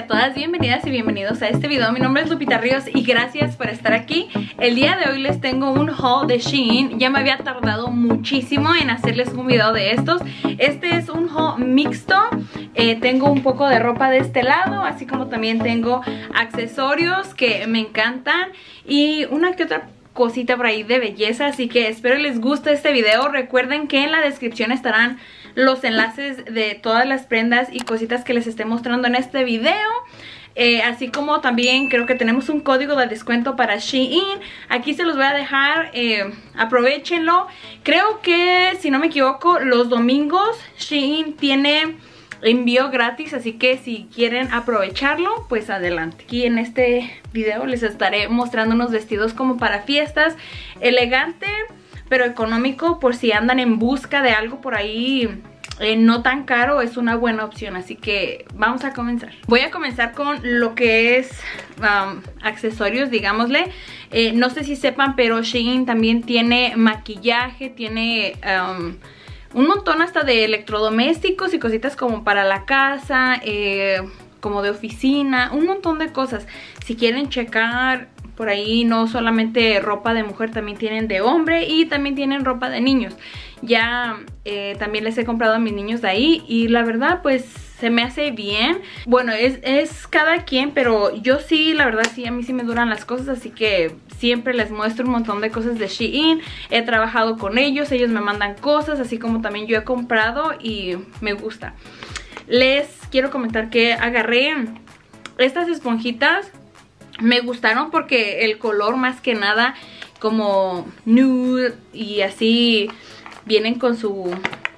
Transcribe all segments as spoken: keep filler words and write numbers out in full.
a todas, bienvenidas y bienvenidos a este video. Mi nombre es Lupita Ríos y gracias por estar aquí. El día de hoy les tengo un haul de Shein. Ya me había tardado muchísimo en hacerles un video de estos. Este es un haul mixto. eh, Tengo un poco de ropa de este lado, así como también tengo accesorios que me encantan y una que otra cosita por ahí de belleza, así que espero les guste este video. Recuerden que en la descripción estarán los enlaces de todas las prendas y cositas que les esté mostrando en este video. Eh, así como también creo que tenemos un código de descuento para Shein. Aquí se los voy a dejar, eh, aprovechenlo. Creo que, si no me equivoco, los domingos Shein tiene envío gratis, así que si quieren aprovecharlo, pues adelante. Aquí en este video les estaré mostrando unos vestidos como para fiestas, elegante pero económico, por si andan en busca de algo por ahí eh, no tan caro. Es una buena opción, así que vamos a comenzar. Voy a comenzar con lo que es um, accesorios, digámosle. eh, no sé si sepan, pero Shein también tiene maquillaje, tiene um, un montón hasta de electrodomésticos y cositas como para la casa, eh, como de oficina, un montón de cosas. Si quieren checar por ahí, no solamente ropa de mujer, también tienen de hombre y también tienen ropa de niños. Ya eh, también les he comprado a mis niños de ahí y la verdad pues se me hace bien. Bueno, es, es cada quien, pero yo sí, la verdad sí, a mí sí me duran las cosas, así que siempre les muestro un montón de cosas de Shein. He trabajado con ellos, ellos me mandan cosas, así como también yo he comprado y me gusta. Les quiero comentar que agarré estas esponjitas. Me gustaron porque el color, más que nada como nude y así, vienen con su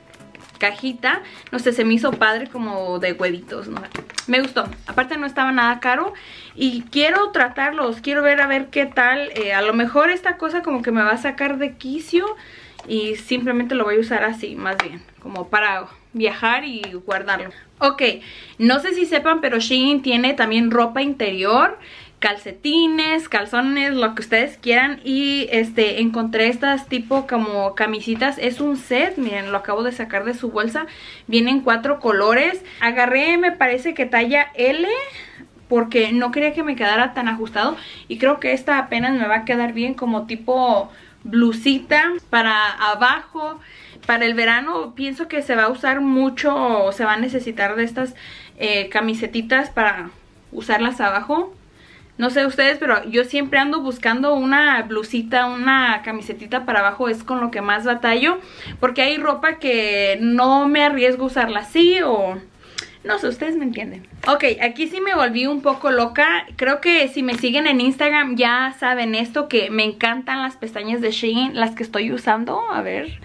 cajita. No sé, se me hizo padre, como de huevitos, ¿no? Me gustó. Aparte no estaba nada caro y quiero tratarlos, quiero ver a ver qué tal. eh, A lo mejor esta cosa como que me va a sacar de quicio y simplemente lo voy a usar así, más bien como para viajar y guardarlo. Ok, no sé si sepan, pero Shein tiene también ropa interior, calcetines, calzones, lo que ustedes quieran. Y este encontré estas tipo como camisitas. Es un set, miren, lo acabo de sacar de su bolsa. Vienen cuatro colores. Agarré, me parece que talla L, porque no quería que me quedara tan ajustado. Y creo que esta apenas me va a quedar bien, como tipo blusita para abajo. Para el verano pienso que se va a usar mucho, se va a necesitar de estas eh, camisetitas para usarlas abajo. No sé ustedes, pero yo siempre ando buscando una blusita, una camisetita para abajo. Es con lo que más batallo, porque hay ropa que no me arriesgo a usarla así, o no sé, ustedes me entienden. Ok, aquí sí me volví un poco loca. Creo que si me siguen en Instagram ya saben esto, que me encantan las pestañas de Shein, las que estoy usando. A ver,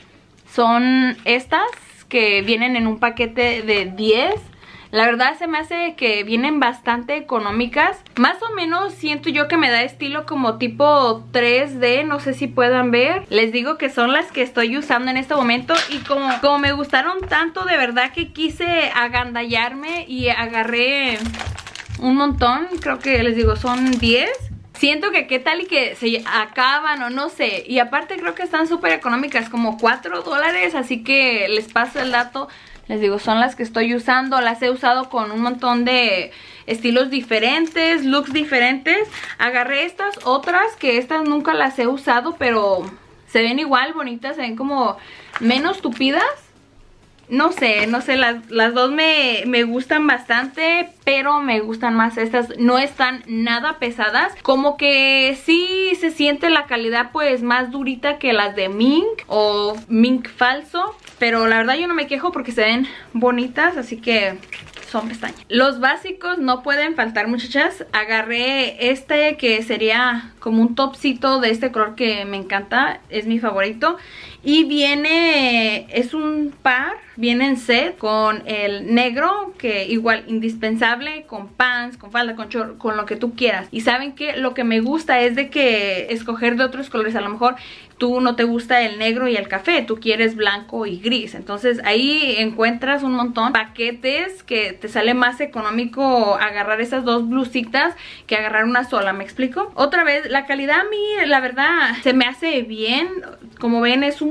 son estas que vienen en un paquete de diez. La verdad se me hace que vienen bastante económicas. Más o menos siento yo que me da estilo como tipo tres D. No sé si puedan ver. Les digo que son las que estoy usando en este momento. Y como, como me gustaron tanto, de verdad que quise agandallarme y agarré un montón. Creo que les digo son diez. Siento que qué tal y que se acaban o no sé. Y aparte creo que están súper económicas, como cuatro dólares. Así que les paso el dato. Les digo, son las que estoy usando. Las he usado con un montón de estilos diferentes, looks diferentes. Agarré estas otras, que estas nunca las he usado, pero se ven igual bonitas, se ven como menos tupidas. No sé, no sé, las, las dos me, me gustan bastante, pero me gustan más estas. No están nada pesadas, como que sí se siente la calidad pues más durita que las de Mink o Mink falso. Pero la verdad yo no me quejo porque se ven bonitas, así que son pestañas. Los básicos no pueden faltar, muchachas. Agarré este que sería como un topcito de este color que me encanta, es mi favorito. Y viene, es un par, viene en set con el negro, que igual indispensable, con pants, con falda, con short, con lo que tú quieras. Y saben que lo que me gusta es de que escoger de otros colores. A lo mejor tú no te gusta el negro y el café, tú quieres blanco y gris. Entonces ahí encuentras un montón de paquetes que te sale más económico agarrar esas dos blusitas que agarrar una sola, ¿me explico? Otra vez, la calidad a mí, la verdad, se me hace bien. Como ven, es un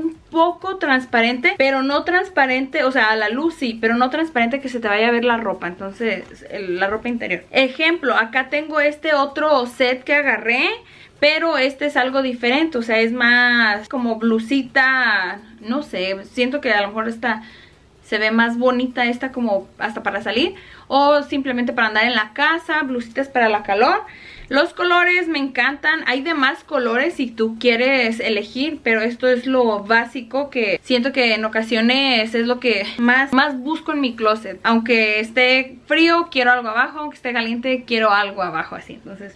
un poco transparente, pero no transparente, o sea, a la luz sí, pero no transparente que se te vaya a ver la ropa. Entonces, el, la ropa interior. Ejemplo, acá tengo este otro set que agarré, pero este es algo diferente, o sea, es más como blusita, no sé, siento que a lo mejor esta se ve más bonita, esta como hasta para salir, o simplemente para andar en la casa, blusitas para la calor. Los colores me encantan, hay demás colores si tú quieres elegir, pero esto es lo básico que siento que en ocasiones es lo que más, más busco en mi closet. Aunque esté frío, quiero algo abajo, aunque esté caliente, quiero algo abajo, así, entonces...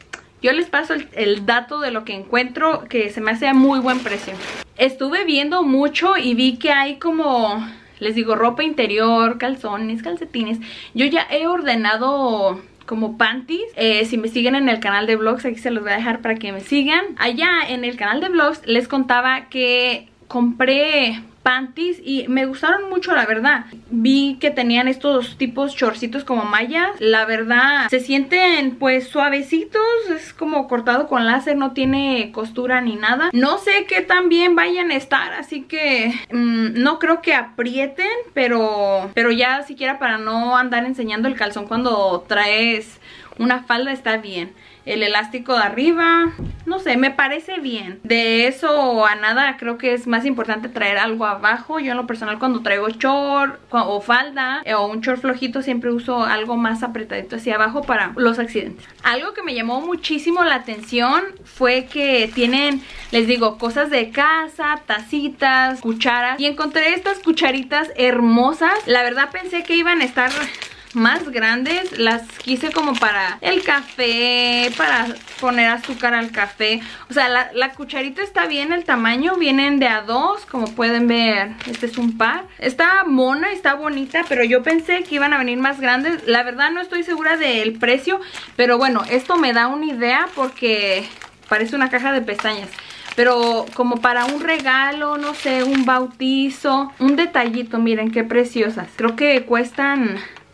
Yo les paso el, el dato de lo que encuentro, que se me hace a muy buen precio. Estuve viendo mucho y vi que hay como, les digo, ropa interior, calzones, calcetines. Yo ya he ordenado como panties. Eh, si me siguen en el canal de vlogs, aquí se los voy a dejar para que me sigan. Allá en el canal de vlogs les contaba que compré panties y me gustaron mucho, la verdad. Vi que tenían estos tipos shortcitos como mallas. La verdad se sienten pues suavecitos, es como cortado con láser, no tiene costura ni nada. No sé qué tan bien vayan a estar, así que mmm, no creo que aprieten, pero, pero ya siquiera para no andar enseñando el calzón cuando traes una falda está bien. El elástico de arriba, no sé, me parece bien. De eso a nada, creo que es más importante traer algo abajo. Yo en lo personal cuando traigo short o falda o un short flojito siempre uso algo más apretadito hacia abajo para los accidentes. Algo que me llamó muchísimo la atención fue que tienen, les digo, cosas de casa, tacitas, cucharas. Y encontré estas cucharitas hermosas. La verdad pensé que iban a estar más grandes, las quise como para el café, para poner azúcar al café. O sea, la, la cucharita está bien el tamaño, vienen de a dos, como pueden ver, este es un par. Está mona, está bonita, pero yo pensé que iban a venir más grandes. La verdad no estoy segura del precio, pero bueno, esto me da una idea porque parece una caja de pestañas. Pero como para un regalo, no sé, un bautizo, un detallito, miren qué preciosas. Creo que cuestan...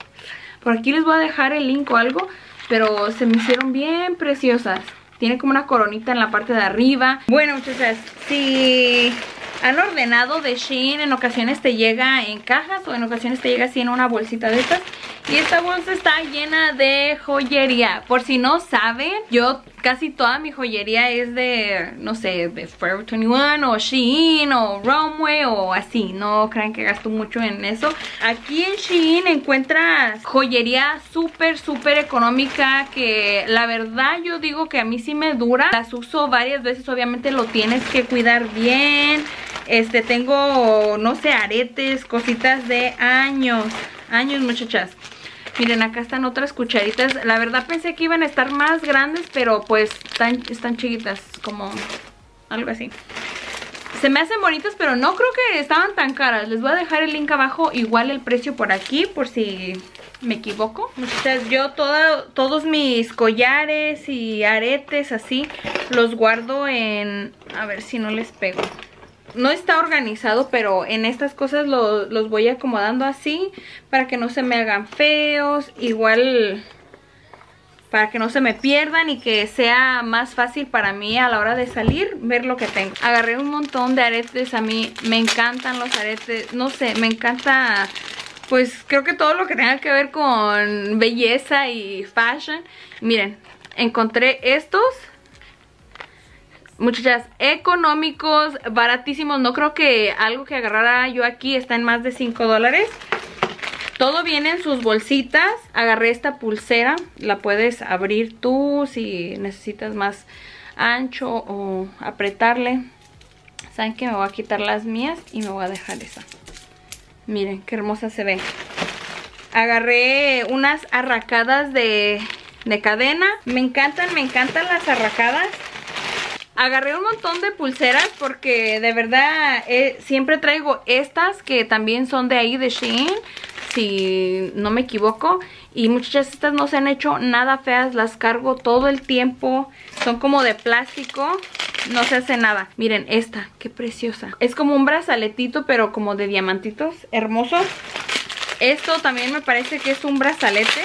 Por aquí les voy a dejar el link o algo, pero se me hicieron bien preciosas. Tiene como una coronita en la parte de arriba. Bueno, muchachas, si han ordenado de Shein, en ocasiones te llega en cajas o en ocasiones te llega así en una bolsita de estas. Y esta bolsa está llena de joyería. Por si no saben, yo casi toda mi joyería es de, no sé, de Forever veintiuno o Shein o Runway o así. No crean que gasto mucho en eso. Aquí en Shein encuentras joyería súper, súper económica que la verdad yo digo que a mí sí me dura. Las uso varias veces, obviamente lo tienes que cuidar bien. Este, tengo, no sé, aretes, cositas de años. Años, muchachas. Miren, acá están otras cucharitas. La verdad pensé que iban a estar más grandes, pero pues están, están chiquitas, como algo así. Se me hacen bonitas, pero no creo que estaban tan caras. Les voy a dejar el link abajo, igual el precio por aquí, por si me equivoco. Entonces yo toda, todos mis collares y aretes así, los guardo en... A ver si no les pego. No está organizado, pero en estas cosas lo, los voy acomodando así para que no se me hagan feos. Igual para que no se me pierdan y que sea más fácil para mí a la hora de salir ver lo que tengo. Agarré un montón de aretes. A mí me encantan los aretes. No sé, me encanta... Pues creo que todo lo que tenga que ver con belleza y fashion. Miren, encontré estos... Muchachas, económicos, baratísimos. No creo que algo que agarrara yo aquí está en más de cinco dólares. Todo viene en sus bolsitas. Agarré esta pulsera. La puedes abrir tú si necesitas más ancho o apretarle. Saben que me voy a quitar las mías y me voy a dejar esa. Miren qué hermosa se ve. Agarré unas arracadas de, de cadena. Me encantan, me encantan las arracadas. Agarré un montón de pulseras porque de verdad eh, siempre traigo estas que también son de ahí de Shein, si no me equivoco. Y muchachas, estas no se han hecho nada feas, las cargo todo el tiempo. Son como de plástico, no se hace nada. Miren esta, qué preciosa. Es como un brazaletito pero como de diamantitos, hermosos. Esto también me parece que es un brazalete.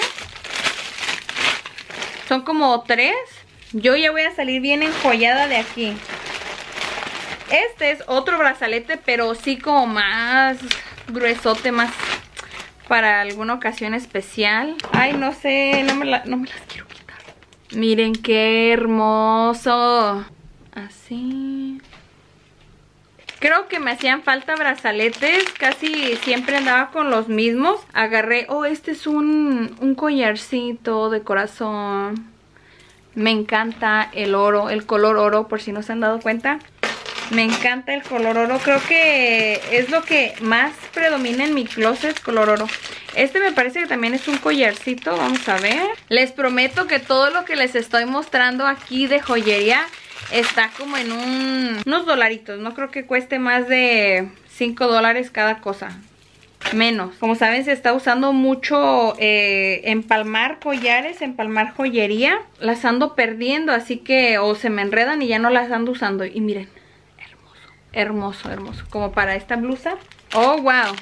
Son como tres. Yo ya voy a salir bien enjollada de aquí. Este es otro brazalete, pero sí como más gruesote, más para alguna ocasión especial. Ay, no sé, no me, la, no me las quiero quitar. Miren qué hermoso. Así. Creo que me hacían falta brazaletes. Casi siempre andaba con los mismos. Agarré, oh, este es un, un collarcito de corazón. Me encanta el oro, el color oro, por si no se han dado cuenta. Me encanta el color oro. Creo que es lo que más predomina en mi closet, color oro. Este me parece que también es un collarcito. Vamos a ver. Les prometo que todo lo que les estoy mostrando aquí de joyería está como en un, unos dolaritos. No creo que cueste más de cinco dólares cada cosa. Menos. Como saben, se está usando mucho eh, empalmar collares, empalmar joyería. Las ando perdiendo, así que o se me enredan y ya no las ando usando. Y miren. Hermoso, hermoso. Como para esta blusa. Oh, wow.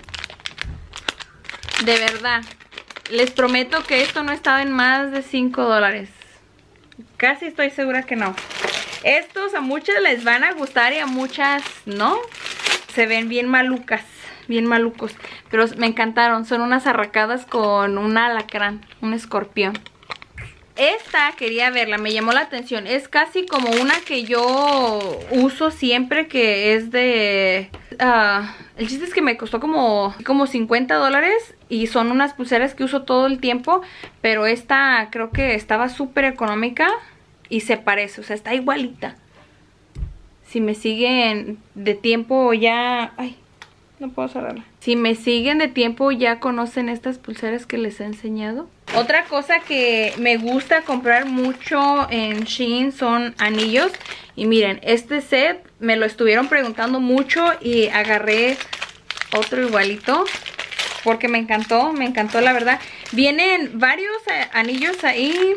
De verdad. Les prometo que esto no estaba en más de cinco dólares. Casi estoy segura que no. Estos a muchas les van a gustar y a muchas no. Se ven bien malucas. Bien malucos. Pero me encantaron. Son unas arracadas con un alacrán. Un escorpión. Esta quería verla, me llamó la atención. Es casi como una que yo uso siempre, que es de... Uh, el chiste es que me costó como, como cincuenta dólares. Y son unas pulseras que uso todo el tiempo. Pero esta creo que estaba súper económica. Y se parece, o sea, está igualita. Si me siguen de tiempo ya... Ay, no puedo cerrarla. Si me siguen de tiempo ya conocen estas pulseras que les he enseñado. Otra cosa que me gusta comprar mucho en Shein son anillos. Y miren, este set me lo estuvieron preguntando mucho y agarré otro igualito porque me encantó, me encantó la verdad. Vienen varios anillos ahí.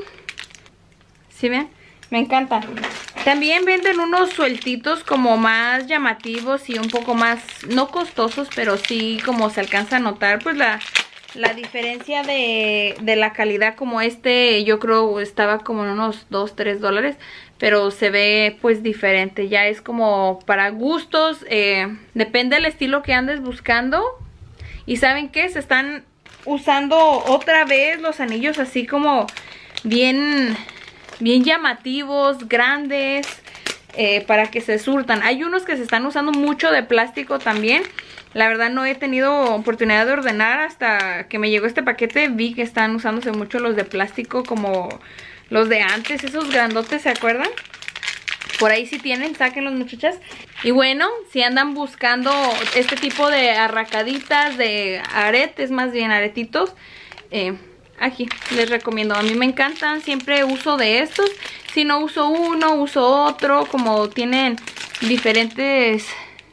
¿Sí ven? Me encanta. También venden unos sueltitos como más llamativos y un poco más, no costosos, pero sí como se alcanza a notar pues la, la diferencia de, de la calidad. Como este yo creo estaba como en unos dos, tres dólares, pero se ve pues diferente. Ya es como para gustos, eh, depende del estilo que andes buscando. Y ¿saben qué? Se están usando otra vez los anillos así como bien... bien llamativos, grandes, eh, para que se surtan. Hay unos que se están usando mucho de plástico también. La verdad no he tenido oportunidad de ordenar hasta que me llegó este paquete. Vi que están usándose mucho los de plástico como los de antes, esos grandotes, ¿se acuerdan? Por ahí si tienen, sáquenlos muchachas. Y bueno, si andan buscando este tipo de arracaditas, de aretes, más bien aretitos, eh... aquí les recomiendo. A mí me encantan, siempre uso de estos. Si no uso uno, uso otro. Como tienen diferentes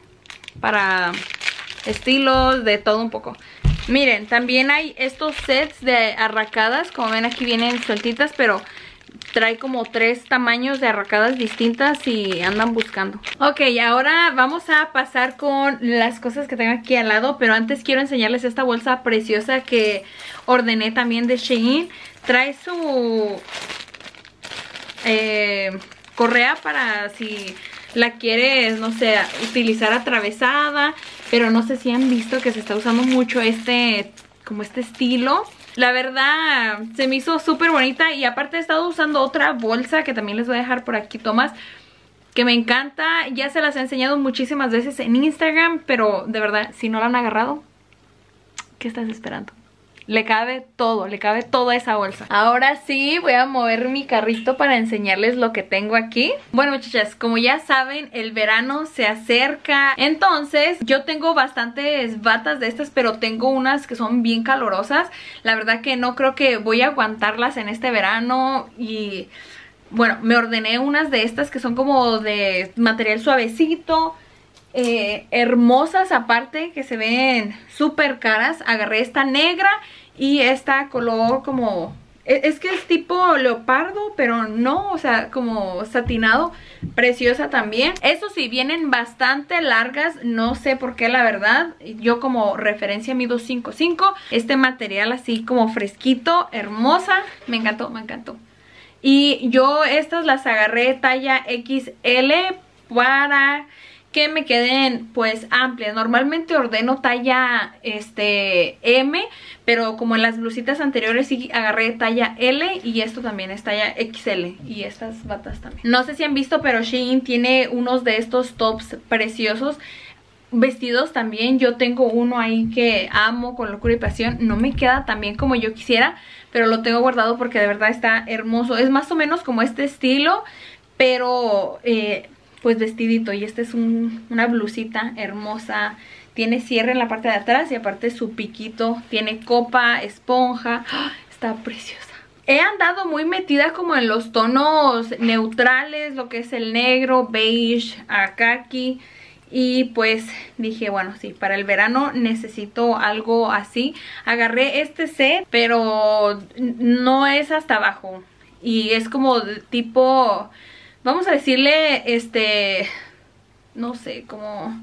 para estilos, de todo un poco. Miren, también hay estos sets de arracadas. Como ven aquí vienen sueltitas, pero trae como tres tamaños de arracadas distintas si andan buscando. Ok, ahora vamos a pasar con las cosas que tengo aquí al lado. Pero antes quiero enseñarles esta bolsa preciosa que ordené también de Shein. Trae su eh, correa para si la quieres, no sé, utilizar atravesada. Pero no sé si han visto que se está usando mucho este, como este estilo. La verdad se me hizo súper bonita. Y aparte he estado usando otra bolsa que también les voy a dejar por aquí, tomas, que me encanta. Ya se las he enseñado muchísimas veces en Instagram, pero de verdad, si no la han agarrado, ¿qué estás esperando? Le cabe todo, le cabe toda esa bolsa. Ahora sí, voy a mover mi carrito para enseñarles lo que tengo aquí. Bueno, muchachas, como ya saben, el verano se acerca. Entonces, yo tengo bastantes batas de estas, pero tengo unas que son bien calurosas. La verdad que no creo que voy a aguantarlas en este verano. Y bueno, me ordené unas de estas que son como de material suavecito. Eh, hermosas aparte, que se ven súper caras. Agarré esta negra y esta color como... Es que es tipo leopardo, pero no, o sea, como satinado. Preciosa también. Eso sí, vienen bastante largas. No sé por qué, la verdad. Yo como referencia mido cinco cinco. Este material así como fresquito, hermosa. Me encantó, me encantó. Y yo estas las agarré talla equis ele para... que me queden pues amplias. Normalmente ordeno talla este M, pero como en las blusitas anteriores sí agarré talla L, y esto también es talla X L, y estas batas también. No sé si han visto, pero Shein tiene unos de estos tops preciosos. Vestidos también, yo tengo uno ahí que amo con locura y pasión. No me queda tan bien como yo quisiera, pero lo tengo guardado porque de verdad está hermoso. Es más o menos como este estilo, pero eh, pues vestidito. Y este es un, una blusita hermosa. Tiene cierre en la parte de atrás y aparte su piquito. Tiene copa, esponja. ¡Oh! Está preciosa. He andado muy metida como en los tonos neutrales, lo que es el negro, beige, a khaki. Y pues dije, bueno, sí, para el verano necesito algo así. Agarré este set, pero no es hasta abajo. Y es como de tipo, vamos a decirle, este, no sé, como...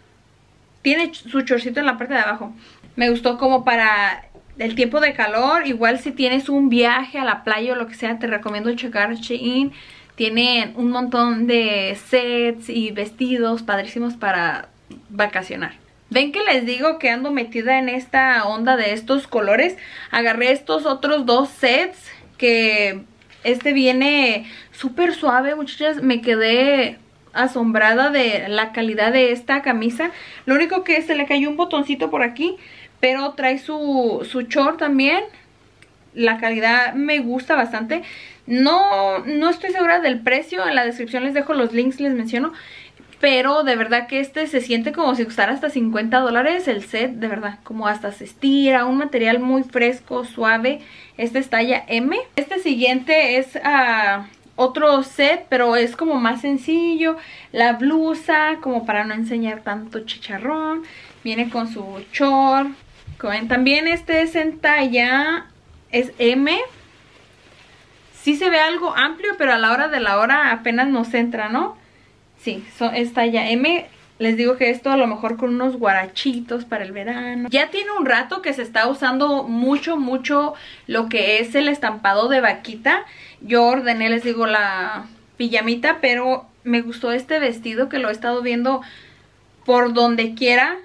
Tiene su chorcito en la parte de abajo. Me gustó como para el tiempo de calor. Igual si tienes un viaje a la playa o lo que sea, te recomiendo checar Shein. Tienen un montón de sets y vestidos padrísimos para vacacionar. ¿Ven que les digo que ando metida en esta onda de estos colores? Agarré estos otros dos sets que este viene súper suave, muchachas. Me quedé asombrada de la calidad de esta camisa. Lo único que se le cayó un botoncito por aquí, pero trae su, su short también. La calidad me gusta bastante. No, no estoy segura del precio. En la descripción les dejo los links, les menciono. Pero de verdad que este se siente como si costara hasta cincuenta dólares el set. De verdad, como hasta se estira. Un material muy fresco, suave. Este es talla M. Este siguiente es uh, otro set, pero es como más sencillo. La blusa, como para no enseñar tanto chicharrón. Viene con su short. También este es en talla... es M. Sí se ve algo amplio, pero a la hora de la hora apenas nos entra, ¿no? Sí, so, es talla M. Les digo que esto a lo mejor con unos guarachitos para el verano. Ya tiene un rato que se está usando mucho, mucho lo que es el estampado de vaquita. Yo ordené, les digo, la pijamita, pero me gustó este vestido que lo he estado viendo por donde quiera.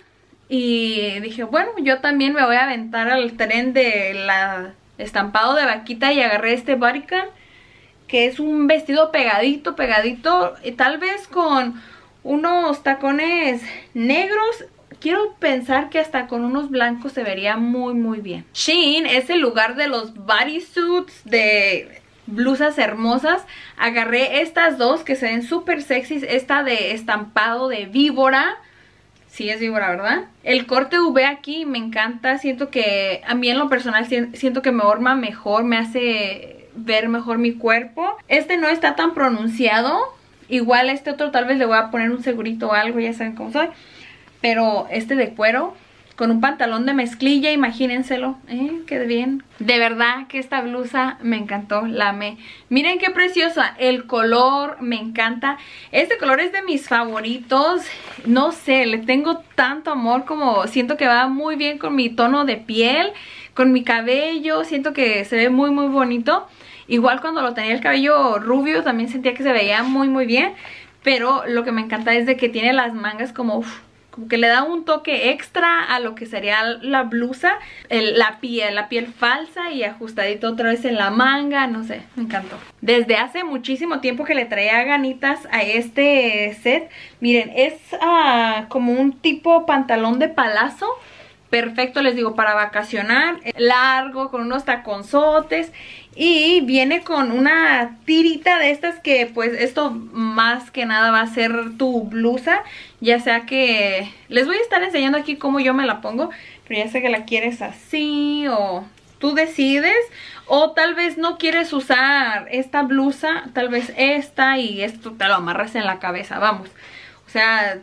Y dije, bueno, yo también me voy a aventar al tren de la... estampado de vaquita, y agarré este bodycon, que es un vestido pegadito, pegadito, y tal vez con unos tacones negros. Quiero pensar que hasta con unos blancos se vería muy muy bien. Shein es el lugar de los bodysuits, de blusas hermosas. Agarré estas dos que se ven súper sexys. Esta de estampado de víbora. Sí, es víbora, ¿verdad? El corte V aquí me encanta. Siento que a mí en lo personal siento que me forma mejor, me hace ver mejor mi cuerpo. Este no está tan pronunciado. Igual este otro tal vez le voy a poner un segurito o algo, ya saben cómo soy. Pero este de cuero con un pantalón de mezclilla, imagínenselo, ¿eh? Qué bien. De verdad que esta blusa me encantó, la amé. Miren qué preciosa, el color me encanta. Este color es de mis favoritos. No sé, le tengo tanto amor, como siento que va muy bien con mi tono de piel, con mi cabello. Siento que se ve muy muy bonito. Igual cuando lo tenía el cabello rubio también sentía que se veía muy muy bien. Pero lo que me encanta es de que tiene las mangas como... Uf, como que le da un toque extra a lo que sería la blusa. El, la piel, la piel falsa y ajustadito otra vez en la manga. No sé, me encantó. Desde hace muchísimo tiempo que le traía ganitas a este set. Miren, es uh, como un tipo pantalón de palazo. Perfecto, les digo, para vacacionar. Largo, con unos taconzotes. Y viene con una tirita de estas que pues esto más que nada va a ser tu blusa. Ya sea que... les voy a estar enseñando aquí cómo yo me la pongo. Pero ya sé que la quieres así o tú decides. O tal vez no quieres usar esta blusa, tal vez esta y esto te lo amarras en la cabeza, vamos. O sea...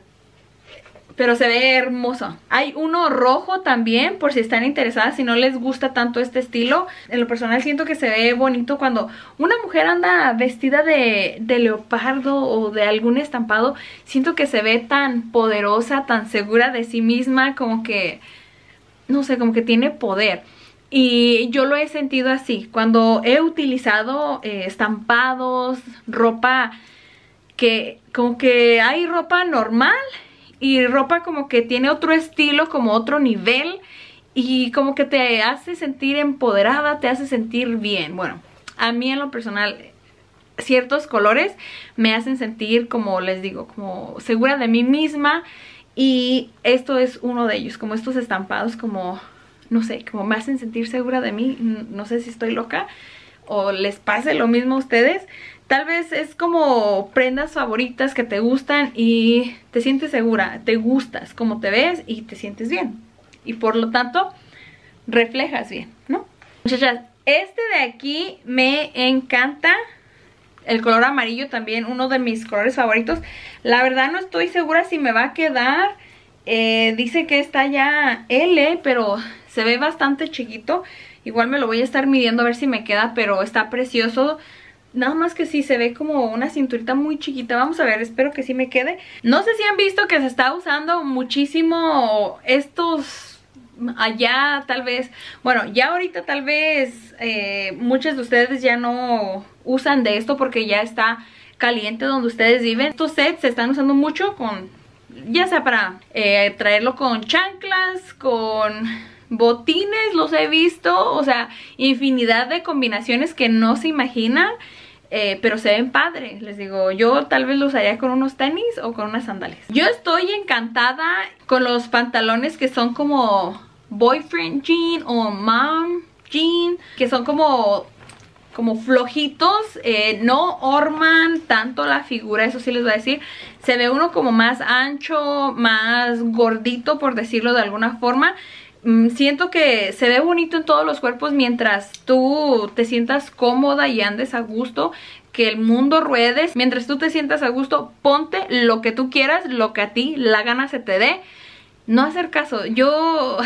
pero se ve hermoso. Hay uno rojo también, por si están interesadas, si no les gusta tanto este estilo. En lo personal siento que se ve bonito cuando una mujer anda vestida de, de leopardo o de algún estampado. Siento que se ve tan poderosa, tan segura de sí misma, como que, no sé, como que tiene poder. Y yo lo he sentido así, cuando he utilizado eh, estampados, ropa que como que hay ropa normal y ropa como que tiene otro estilo, como otro nivel, y como que te hace sentir empoderada, te hace sentir bien. Bueno, a mí en lo personal ciertos colores me hacen sentir, como les digo, como segura de mí misma, y esto es uno de ellos, como estos estampados, como no sé, como me hacen sentir segura de mí. No sé si estoy loca o les pase lo mismo a ustedes. Tal vez es como prendas favoritas que te gustan y te sientes segura, te gustas como te ves y te sientes bien, y por lo tanto reflejas bien, ¿no? Muchachas, este de aquí me encanta. El color amarillo también, uno de mis colores favoritos. La verdad no estoy segura si me va a quedar. Eh, dice que está ya L, pero se ve bastante chiquito. Igual me lo voy a estar midiendo a ver si me queda, pero está precioso. Nada más que sí, se ve como una cinturita muy chiquita. Vamos a ver, espero que sí me quede. No sé si han visto que se está usando muchísimo estos allá, tal vez. Bueno, ya ahorita tal vez eh, muchos de ustedes ya no usan de esto porque ya está caliente donde ustedes viven. Estos sets se están usando mucho con, ya sea para eh, traerlo con chanclas, con botines, los he visto. O sea, infinidad de combinaciones que no se imaginan. Eh, pero se ven padres, les digo. Yo tal vez lo usaría con unos tenis o con unas sandalias. Yo estoy encantada con los pantalones que son como boyfriend jean o mom jean, que son como como flojitos, eh, no orman tanto la figura, eso sí les voy a decir. Se ve uno como más ancho, más gordito, por decirlo de alguna forma. Siento que se ve bonito en todos los cuerpos mientras tú te sientas cómoda y andes a gusto, que el mundo ruedes. Mientras tú te sientas a gusto, ponte lo que tú quieras, lo que a ti la gana se te dé. No hacer caso. Yo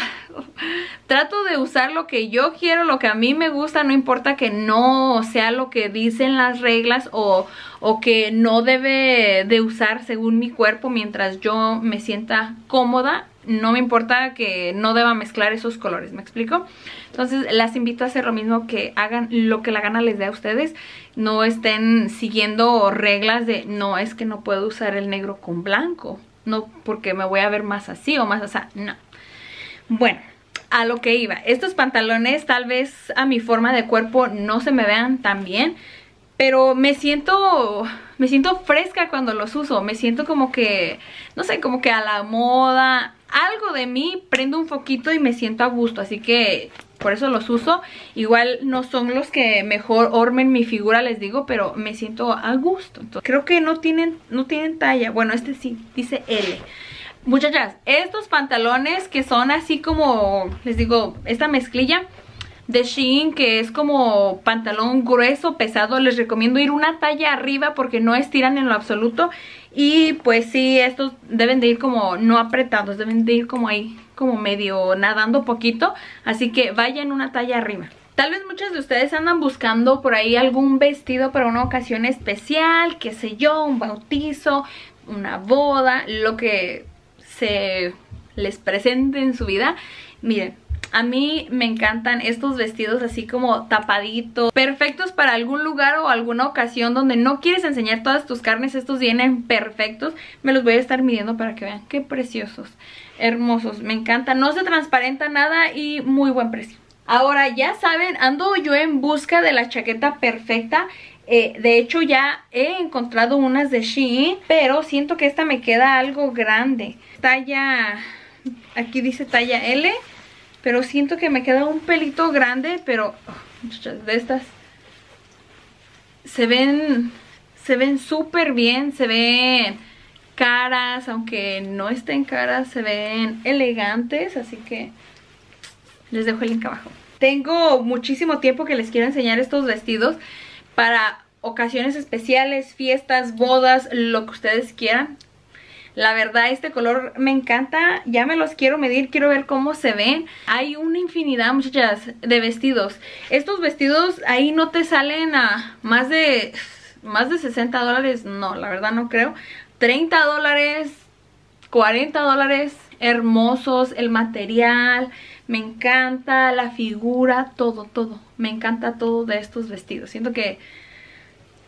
trato de usar lo que yo quiero, lo que a mí me gusta, no importa que no sea lo que dicen las reglas o, o que no debe de usar según mi cuerpo, mientras yo me sienta cómoda. No me importa que no deba mezclar esos colores, ¿me explico? Entonces las invito a hacer lo mismo, que hagan lo que la gana les dé a ustedes. No estén siguiendo reglas de no, es que no puedo usar el negro con blanco, no, porque me voy a ver más así o más así, no. Bueno, a lo que iba. Estos pantalones tal vez a mi forma de cuerpo no se me vean tan bien, pero me siento, me siento fresca cuando los uso. Me siento como que, no sé, como que a la moda. Algo de mí prende un foquito y me siento a gusto, así que por eso los uso. Igual no son los que mejor ormen mi figura, les digo, pero me siento a gusto. Entonces, creo que no tienen, no tienen talla. Bueno, este sí, dice L. Muchachas, estos pantalones que son así como, les digo, esta mezclilla de Shein, que es como pantalón grueso, pesado, les recomiendo ir una talla arriba porque no estiran en lo absoluto. Y pues sí, estos deben de ir como no apretados, deben de ir como ahí, como medio nadando poquito. Así que vayan una talla arriba. Tal vez muchos de ustedes andan buscando por ahí algún vestido para una ocasión especial, qué sé yo, un bautizo, una boda, lo que se les presente en su vida. Miren, a mí me encantan estos vestidos así como tapaditos, perfectos para algún lugar o alguna ocasión donde no quieres enseñar todas tus carnes. Estos vienen perfectos. Me los voy a estar midiendo para que vean qué preciosos, hermosos. Me encantan, no se transparenta nada y muy buen precio. Ahora ya saben, ando yo en busca de la chaqueta perfecta. Eh, de hecho ya he encontrado unas de Shein, pero siento que esta me queda algo grande. Talla, aquí dice talla L, pero siento que me queda un pelito grande. Pero oh, muchachas, de estas se ven se ven súper bien, se ven caras, aunque no estén caras, se ven elegantes, así que les dejo el link abajo. Tengo muchísimo tiempo que les quiero enseñar estos vestidos para ocasiones especiales, fiestas, bodas, lo que ustedes quieran. La verdad, este color me encanta. Ya me los quiero medir, quiero ver cómo se ven. Hay una infinidad, muchachas, de vestidos. Estos vestidos ahí no te salen a más de, más de sesenta dólares. No, la verdad no creo. treinta dólares, cuarenta dólares. Hermosos, el material. Me encanta la figura, todo, todo. Me encanta todo de estos vestidos. Siento que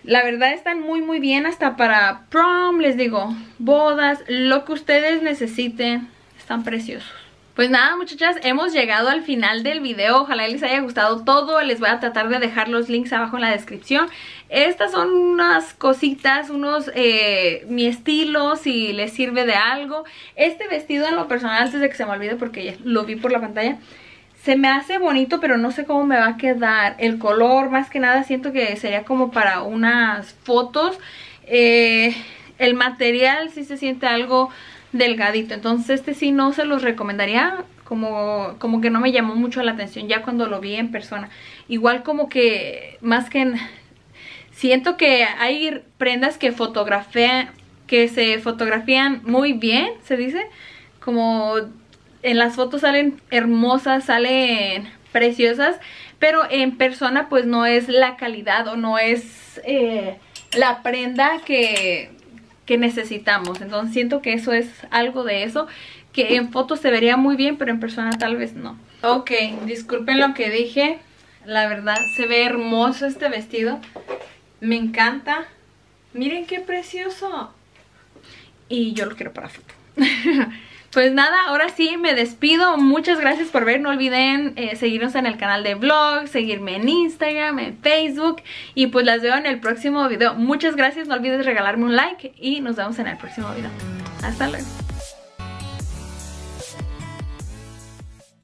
La verdad están muy muy bien hasta para prom, les digo, bodas, lo que ustedes necesiten. Están preciosos. Pues nada, muchachas, hemos llegado al final del video. Ojalá les haya gustado todo. Les voy a tratar de dejar los links abajo en la descripción. Estas son unas cositas, unos, eh, mi estilo, si les sirve de algo. Este vestido en lo personal, antes de que se me olvide porque ya lo vi por la pantalla, se me hace bonito, pero no sé cómo me va a quedar. El color, más que nada, siento que sería como para unas fotos. Eh, el material sí se siente algo delgadito, entonces este sí no se los recomendaría. Como, como que no me llamó mucho la atención ya cuando lo vi en persona. Igual como que, más que en, siento que hay prendas que fotografían, que se fotografían muy bien, se dice, como en las fotos salen hermosas, salen preciosas, pero en persona pues no es la calidad o no es eh, la prenda que, que necesitamos. Entonces siento que eso es algo de eso, que en fotos se vería muy bien, pero en persona tal vez no. Ok, disculpen lo que dije, la verdad se ve hermoso este vestido, me encanta. Miren qué precioso. Y yo lo quiero para foto. Pues nada, ahora sí me despido. Muchas gracias por ver. No olviden eh, seguirnos en el canal de vlogs, seguirme en Instagram, en Facebook. Y pues las veo en el próximo video. Muchas gracias. No olvides regalarme un like y nos vemos en el próximo video. Hasta luego.